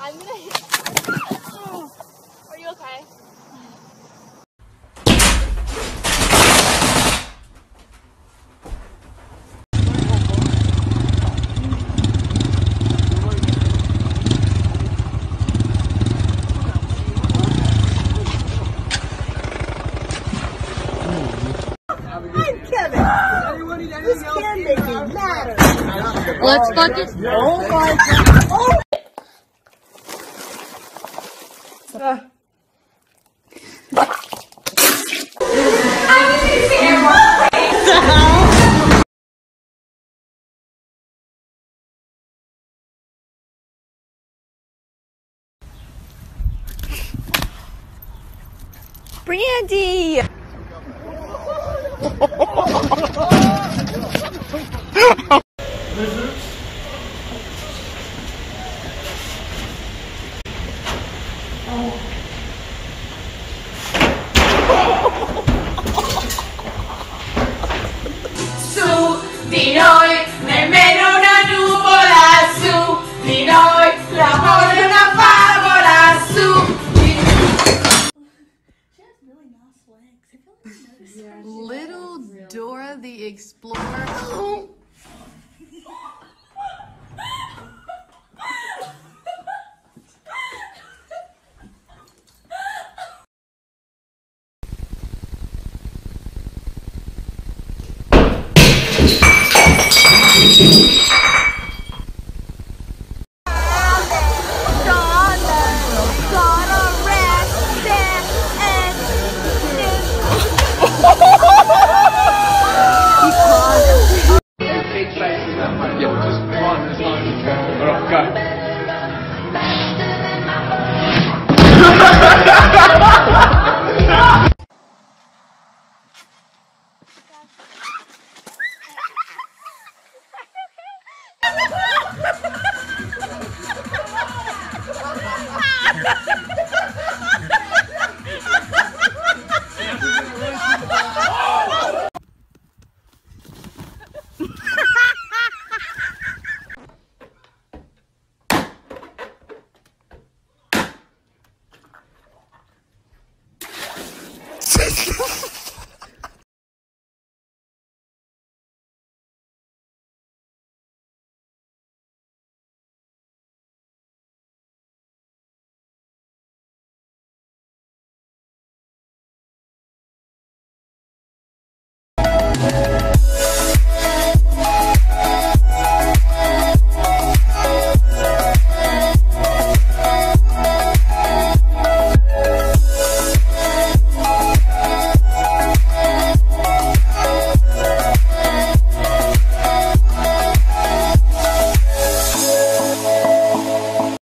I'm gonna hit. Are you okay? I'm Kevin. This can make me matter. Let's fucking. Oh my god. Oh. Brandy! Su di noi, nemmeno una nuvola su di noi, l'amore è una favola su di Little Dora the Explorer. Yeah, just run as long as you can. Alright, go. noi.